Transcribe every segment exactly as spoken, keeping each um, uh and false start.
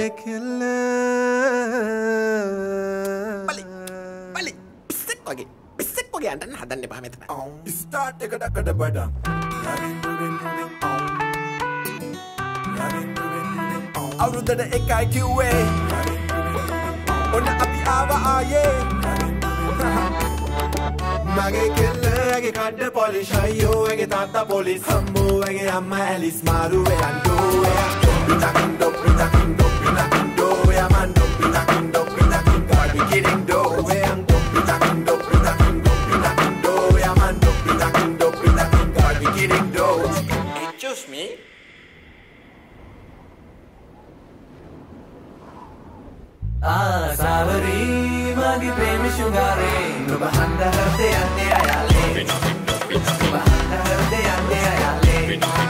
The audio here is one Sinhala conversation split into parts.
Mage killa Bali Bali Pisek wage Pisek wage antanna hadanne epa metan Start එක ඩකඩ බඩම් අවුරුද්දට එකයි කිව්වේ ඔන්න අපි ආවා ආයේ මගේ කෙල්ලගේ කඩ පොලිෂ් අයියෝ ඇගේ තාත්තා පොලිස් හම්බෝ ඇගේ අම්මා ඇලිස් මාරුවේ අන්ඩෝ එයා පිටකින්ඩෝ පිටකින්ඩෝ පිටකින්ඩෝ එයා මන්ඩෝ පිටකින්ඩෝ පිටකින් God be kidding though එයා පිටකින්ඩෝ පිටකින්ඩෝ පිටකින්ඩෝ එයා මන්ඩෝ පිටකින්ඩෝ පිටකින් God be kidding though Excuse me ආසාවරි මගේ ප්‍රේම ශුගාරේ නුඹ හන්ද හෘදේ යන්නේ අයලේ නුඹ හන්ද හෘදේ යන්නේ අයලේ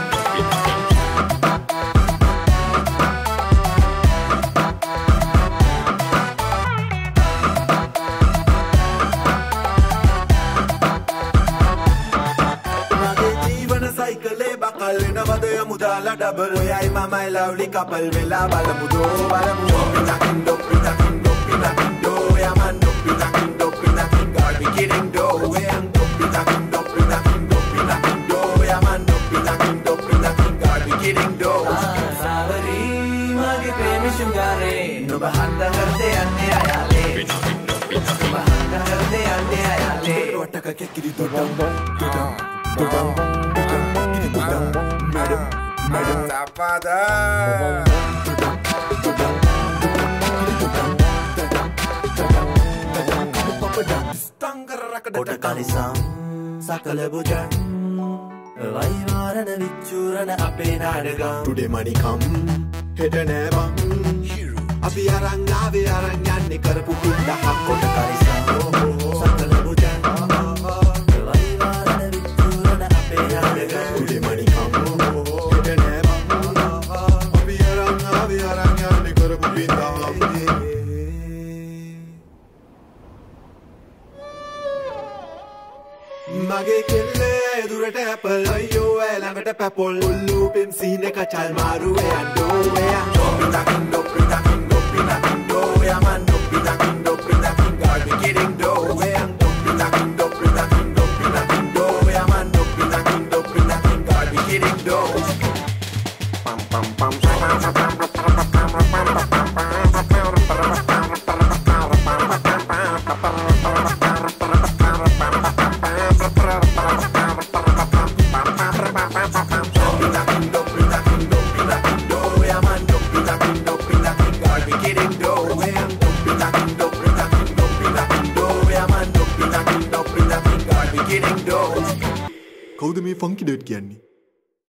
මගේ ජීවන සයිකලේ බකල් වෙනවද යමුදාලා ඩබල් ඔයයි මමයි ලව්ලි කපල් වෙලා බලමු දෝ බලමු පිටකින්ඩෝ පිටකින්ඩෝ පිටකින්ඩෝ එයා මන්ඩෝ පිටකින්ඩෝ පිටකින් God be kidding though එයා පිටකින්ඩෝ පිටකින්ඩෝ පිටකින්ඩෝ එයා මන්ඩෝ පිටකින්ඩෝ පිටකින් God be kidding though ආසාවරි මගේ ප්‍රේම ශුගාරේ නුඹ හන්ද හෘදේ යන්නේ අයලේ නුඹ හන්ද හෘදේ යන්නේ අයලේ වටක කෙකිරි දොඩම් දොඩම් දොඩම් දොඩම් කිරි දොඩම් මැඩම් මැඩම් සප්පාදා Oda kalisam sakala bujan Vaivarana vichurana ape nadagam Today money come හෙට නෑ බං අපි අරන් ආවේ අරන් යන්නේ කරපු පිටහක් Oda kalisam sakala bujan Vaivarana vichurana ape nadagam Today money come හෙට නෑ බං අපි අරන් ආවේ අරන් යන්නේ කරපු පිටහක් මගේ කෙල්ලේ දුරට ඇපල් අයියෝ ඇ ළඟට පැපොල් උල්ලු පෙම් සීන එක චල් මාරුවේ අඬෝ එයා පිටකින්ඩෝ පිටකින්ඩෝ පිටකින්ඩෝ එයා මන්ඩෝ පිටකින්ඩෝ පිටකින් God be kidding though එයා පිටකින්ඩෝ පිටකින්ඩෝ පිටකින්ඩෝ එයා මන්ඩෝ පිටකින්ඩෝ පිටකින් God be kidding though pam pam pam කවුද මේ ෆන්කි ඩර්ට් කියන්නේ